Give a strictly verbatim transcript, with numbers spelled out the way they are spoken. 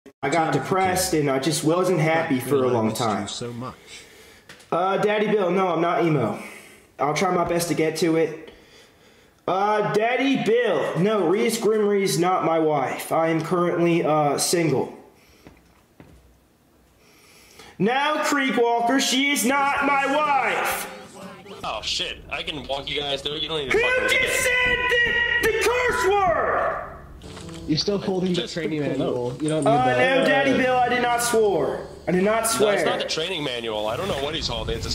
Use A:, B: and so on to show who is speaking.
A: I got depressed and I just wasn't happy for a long time.
B: So much.
A: Uh, Daddy Bill, no, I'm not emo. I'll try my best to get to it. Uh, Daddy Bill, no, Reese Grimry's not my wife. I am currently, uh, single. Now, Creekwalker, she is not my wife.
C: Oh shit! I can walk you guys through. You don't need to.
A: Who
C: fucking
A: just said the, the curse word?
D: You're still holding the training manual. You don't need
A: Uh,
D: that.
A: no, Daddy Bill, I did not swear. I did not swear.
C: No, it's not the training manual. I don't know what he's holding. It's a